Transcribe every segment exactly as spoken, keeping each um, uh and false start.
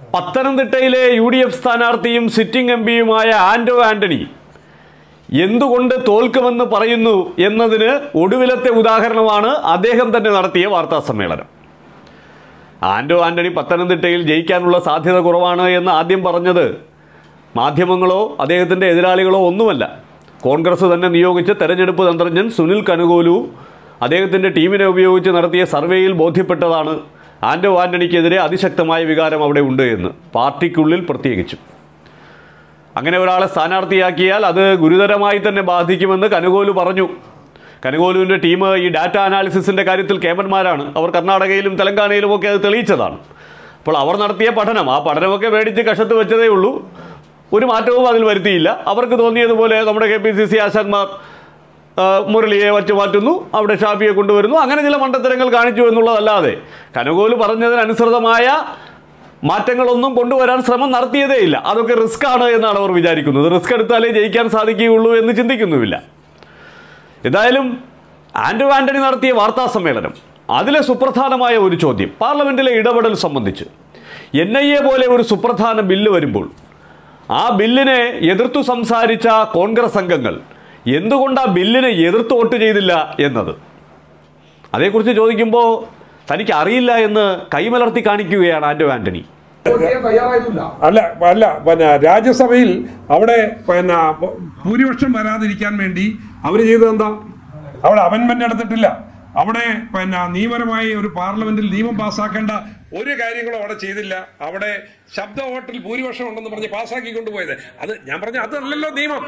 പത്തനംതിട്ടയിലെ U D F സ്ഥാനാർത്ഥിയും sitting M പിയുമായ ആന്റോ ആന്റണി എന്തുകൊണ്ട് തോൽക്കുമെന്ന് പറയുന്നു എന്നതിന് ഒടുവിലത്തെ ഉദാഹരണമാണ് അദ്ദേഹം തന്നെ നടത്തിയ വാർത്താ സമ്മേളനം. ആന്റോ ആന്റണി പത്തനംതിട്ടയിൽ ജയിക്കാനുള്ള സാധ്യത കുറവാണ് എന്ന് ആദ്യം പറഞ്ഞത് മാധ്യമങ്ങളോ അദ്ദേഹത്തിൻ്റെ എതിരാളികളോ ഒന്നുമല്ല. കോൺഗ്രസ് തന്നെ നിയോഗിച്ച തെരഞ്ഞെടുപ്പ് തന്ത്രജ്ഞൻ സുനിൽ കനുകോലു അദ്ദേഹത്തിൻ്റെ ടീമിനെ ഉപയോഗിച്ച് നടത്തിയ സർവേയിൽ ബോധ്യപ്പെട്ടതാണ് ആന്റോ ആന്റണിക്കെതിരെ അതിശക്തമായ വികാരം അവിടെ ഉണ്ട് എന്ന്, പാർട്ടിക്കുള്ളിൽ പ്രത്യേകിച്ചും. അങ്ങനെ ഒരാളെ സ്ഥാനാർത്ഥിയാക്കിയാൽ അത് ഗുരുതരമായി തന്നെ ബാധിക്കുമെന്ന് കനുകോലു പറഞ്ഞു. കനുകോലുവിൻ്റെ ടീം ഈ ഡാറ്റ അനാലിസിസിൻ്റെ കാര്യത്തിൽ കേമന്മാരാണ്. അവർ കർണാടകയിലും തെലങ്കാനയിലും ഒക്കെ അത് തെളിയിച്ചതാണ്. അപ്പോൾ അവർ നടത്തിയ പഠനം, ആ പഠനമൊക്കെ മേടിച്ച് കഷത്ത് വെച്ചതേ ഉള്ളൂ, ഒരു മാറ്റവും അതിൽ വരുത്തിയില്ല. അവർക്ക് തോന്നിയതുപോലെ നമ്മുടെ കെ പി സി സി ആശാന്മാർ മുരളിയെ വച്ചു മാറ്റുന്നു, അവിടെ ഷാഫിയെ കൊണ്ടുവരുന്നു, അങ്ങനെ ചില മണ്ടത്തരങ്ങൾ കാണിച്ചു എന്നുള്ളതല്ലാതെ കനുകോലു പറഞ്ഞതിനനുസൃതമായ മാറ്റങ്ങളൊന്നും കൊണ്ടുവരാൻ ശ്രമം നടത്തിയതേയില്ല. അതൊക്കെ റിസ്ക് ആണ് എന്നാണ് അവർ വിചാരിക്കുന്നത്. റിസ്ക് എടുത്താലേ ജയിക്കാൻ സാധിക്കുകയുള്ളൂ എന്ന് ചിന്തിക്കുന്നുമില്ല. എന്തായാലും ആന്റോ ആന്റണി നടത്തിയ വാർത്താ സമ്മേളനം, അതിലെ സുപ്രധാനമായ ഒരു ചോദ്യം പാർലമെൻറ്റിലെ ഇടപെടൽ സംബന്ധിച്ച്. എൻ ഐ എ പോലെ ഒരു സുപ്രധാന ബില്ല് വരുമ്പോൾ ആ ബില്ലിനെ എതിർത്തു സംസാരിച്ച കോൺഗ്രസ് അംഗങ്ങൾ എന്തുകൊണ്ട് ആ ബില്ലിനെ എതിർത്ത് വോട്ട് ചെയ്തില്ല എന്നത്, അതേക്കുറിച്ച് ചോദിക്കുമ്പോൾ തനിക്ക് അറിയില്ല എന്ന് കൈമലർത്തി കാണിക്കുകയാണ് ആന്റോ ആന്റണി. അല്ല അല്ല പിന്നെ രാജ്യസഭയിൽ അവിടെ പിന്നെ ഭൂരിപക്ഷം വരാതിരിക്കാൻ വേണ്ടി അവർ ചെയ്തത് എന്താ? അവിടെ അമെൻമെന്റ് എടുത്തിട്ടില്ല. അവിടെ പിന്നെ നിയമപരമായി ഒരു പാർലമെന്റിൽ നിയമം പാസ്സാക്കേണ്ട ഒരു കാര്യങ്ങളും അവിടെ ചെയ്തില്ല. അവിടെ ശബ്ദ വോട്ടിൽ ഭൂരിപക്ഷം ഉണ്ടെന്ന് പറഞ്ഞ് പാസ്സാക്കി കൊണ്ടുപോയത്. അത് ഞാൻ പറഞ്ഞ അതല്ലല്ലോ നിയമം.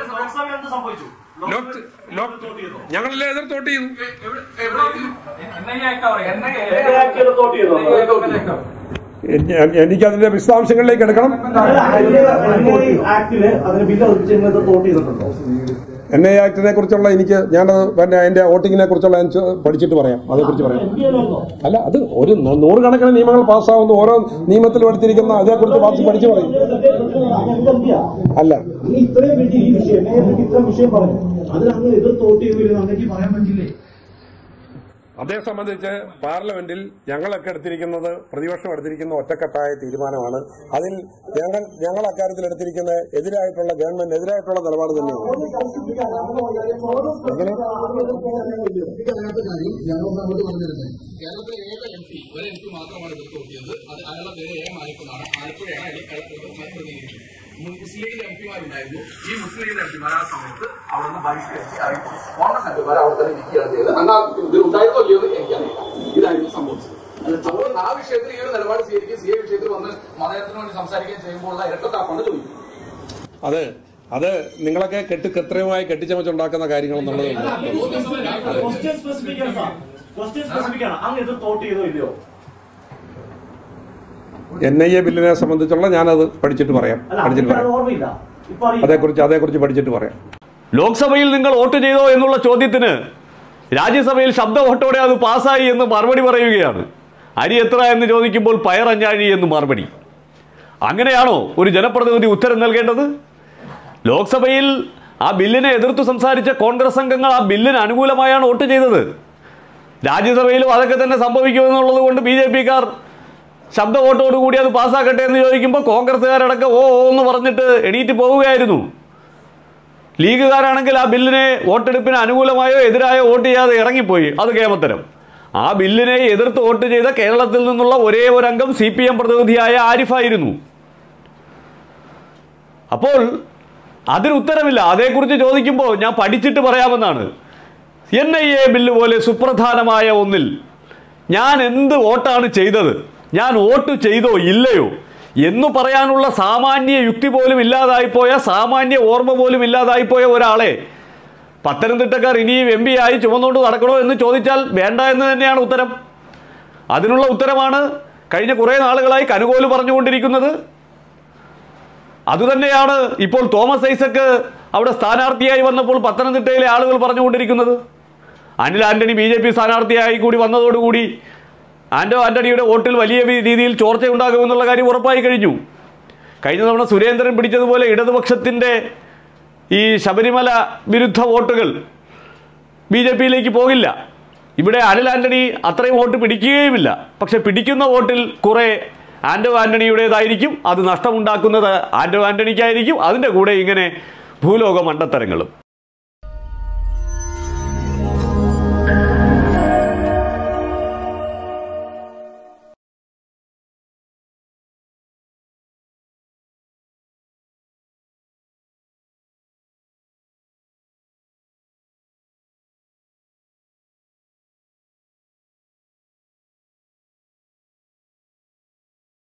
ഞങ്ങളെല്ലാം എതിർത്ത് വോട്ട് ചെയ്തു. എനിക്കതിന്റെ വിശദാംശങ്ങളിലേക്ക് എടുക്കണം. എൻ ഐ ആക്ടിനെ കുറിച്ചുള്ള എനിക്ക് ഞാൻ പിന്നെ അതിന്റെ വോട്ടിങ്ങിനെ കുറിച്ചുള്ള പഠിച്ചിട്ട് പറയാം, അതേക്കുറിച്ച് പറയാം. അല്ല, അത് ഒരു നൂറുകണക്കിന് നിയമങ്ങൾ പാസ്സാവുന്നു, ഓരോ നിയമത്തിൽ എടുത്തിരിക്കുന്ന അതേക്കുറിച്ച് പഠിച്ചു പറയും. അല്ല അതേ സംബന്ധിച്ച് പാർലമെന്റിൽ ഞങ്ങളൊക്കെ എടുത്തിരിക്കുന്നത്, പ്രതിപക്ഷം എടുത്തിരിക്കുന്ന ഒറ്റക്കെട്ടായ തീരുമാനമാണ്. അതിൽ ഞങ്ങൾ ഞങ്ങൾ അക്കാര്യത്തിൽ എടുത്തിരിക്കുന്ന എതിരായിട്ടുള്ള ഗവൺമെന്റ് എതിരായിട്ടുള്ള നിലപാട് തന്നെയാണ്. കേരളത്തിലെ ഏക എം പി ഒരു എം പി മാത്രമാണ് എതിർത്ത് നോക്കിയത്. അത് അയാളുടെ പേര് എ മാലിക്കുന്നാണ്. ആലപ്പുഴയാണ് പ്രതിനിധീകരിക്കുന്നത്. മുസ്ലിം ലീഗിന്റെ എം പിമാരുണ്ടായിരുന്നു. ഈ മുസ്ലിം ലീഗിന്റെ എം പിമാർ ആ സമയത്ത് അവിടെ നിന്ന് ബഹിഷ്കരിച്ച് കോൺഗ്രസ് എം പിമാർ അവിടെ തന്നെ നിൽക്കുകയാണ് ചെയ്തത്. എന്നാൽ ഇതിലുണ്ടായിരുന്നോ ഇല്ലയോ എന്ന് എനിക്കറിയില്ല. ഇതായിരുന്നു സംഭവിച്ചത്. അപ്പോൾ ആ വിഷയത്തിൽ ഈ ഒരു നിലപാട് സ്വീകരിക്കുകയും സി എ വിഷയത്തിൽ വന്ന് മതത്തിന് വേണ്ടി സംസാരിക്കുകയും ചെയ്യുമ്പോഴുള്ള ഇരട്ടത്താപ്പാണ് ചോദിക്കുന്നത്. അത് അത് നിങ്ങളൊക്കെ കെട്ടി കൃത്രിമമായി കെട്ടിച്ചമച്ചുണ്ടാക്കുന്ന കാര്യങ്ങളെന്നുള്ളത് എൻ ഐ എ ബില്ലിനെ സംബന്ധിച്ചുള്ള ഞാനത് പഠിച്ചിട്ട് പറയാം പഠിച്ചിട്ട് പറയാം അതേക്കുറിച്ച് അതേക്കുറിച്ച് പഠിച്ചിട്ട് പറയാം. ലോക്സഭയിൽ നിങ്ങൾ വോട്ട് ചെയ്തോ എന്നുള്ള ചോദ്യത്തിന് രാജ്യസഭയിൽ ശബ്ദ വോട്ടോടെ അത് പാസ്സായി എന്ന് മറുപടി പറയുകയാണ്. അരി എത്ര എന്ന് ചോദിക്കുമ്പോൾ പയറഞ്ഞാഴി എന്ന് മറുപടി. അങ്ങനെയാണോ ഒരു ജനപ്രതിനിധി ഉത്തരം നൽകേണ്ടത്? ലോക്സഭയിൽ ആ ബില്ലിനെ എതിർത്തു സംസാരിച്ച കോൺഗ്രസ് അംഗങ്ങൾ ആ ബില്ലിന് അനുകൂലമായാണ് വോട്ട് ചെയ്തത്. രാജ്യസഭയിലും അതൊക്കെ തന്നെ സംഭവിക്കുമെന്നുള്ളത് കൊണ്ട് ബി ജെ പിക്കാർ ശബ്ദ വോട്ടോടുകൂടി അത് പാസ്സാക്കട്ടെ എന്ന് ചോദിക്കുമ്പോൾ കോൺഗ്രസ്സുകാരടക്കം ഓ ഓ എന്ന് പറഞ്ഞിട്ട് എണീറ്റ് പോവുകയായിരുന്നു. ലീഗുകാരാണെങ്കിൽ ആ ബില്ലിനെ വോട്ടെടുപ്പിന് അനുകൂലമായോ എതിരായോ വോട്ട് ചെയ്യാതെ ഇറങ്ങിപ്പോയി. അത് കേമത്തരം. ആ ബില്ലിനെ എതിർത്ത് വോട്ട് ചെയ്ത കേരളത്തിൽ നിന്നുള്ള ഒരേ ഒരു അംഗം സി പി എം പ്രതിനിധിയായ ആരിഫായിരുന്നു. അപ്പോൾ അതിന് ഉത്തരമില്ല. അതേക്കുറിച്ച് ചോദിക്കുമ്പോൾ ഞാൻ പഠിച്ചിട്ട് പറയാമെന്നാണ്. എൻ ഐ എ ബില്ല് പോലെ സുപ്രധാനമായ ഒന്നിൽ ഞാൻ എന്ത് വോട്ടാണ് ചെയ്തത്, ഞാൻ വോട്ട് ചെയ്തോ ഇല്ലയോ എന്നു പറയാനുള്ള സാമാന്യ യുക്തി പോലും ഇല്ലാതായിപ്പോയ, സാമാന്യ ഓർമ്മ പോലും ഇല്ലാതായിപ്പോയ ഒരാളെ പത്തനംതിട്ടക്കാർ ഇനിയും എം പി ആയി ചുമന്നുകൊണ്ട് നടക്കണോ എന്ന് ചോദിച്ചാൽ വേണ്ട എന്ന് തന്നെയാണ് ഉത്തരം. അതിനുള്ള ഉത്തരമാണ് കഴിഞ്ഞ കുറേ നാളുകളായി കനുകോലു പറഞ്ഞുകൊണ്ടിരിക്കുന്നത്. അതുതന്നെയാണ് ഇപ്പോൾ തോമസ് ഐസക്ക് അവിടെ സ്ഥാനാർത്ഥിയായി വന്നപ്പോൾ പത്തനംതിട്ടയിലെ ആളുകൾ പറഞ്ഞുകൊണ്ടിരിക്കുന്നത്. Anil Antony B J P സ്ഥാനാർത്ഥിയായി കൂടി വന്നതോടുകൂടി ആന്റോ ആന്റണിയുടെ വോട്ടിൽ വലിയ രീതിയിൽ ചോർച്ചയുണ്ടാകുമെന്നുള്ള കാര്യം ഉറപ്പായി കഴിഞ്ഞു. കഴിഞ്ഞ തവണ സുരേന്ദ്രൻ പിടിച്ചതുപോലെ ഇടതുപക്ഷത്തിൻ്റെ ഈ ശബരിമല വിരുദ്ധ വോട്ടുകൾ ബി ജെ പിയിലേക്ക് പോകില്ല. ഇവിടെ അനിൽ ആന്റണി അത്രയും വോട്ട് പിടിക്കുകയുമില്ല. പക്ഷെ പിടിക്കുന്ന വോട്ടിൽ കുറേ ആന്റോ ആന്റണിയുടേതായിരിക്കും. അത് നഷ്ടമുണ്ടാക്കുന്നത് ആന്റോ ആന്റണിക്കായിരിക്കും. അതിൻ്റെ കൂടെ ഇങ്ങനെ ഭൂലോക മണ്ടത്തരങ്ങളും.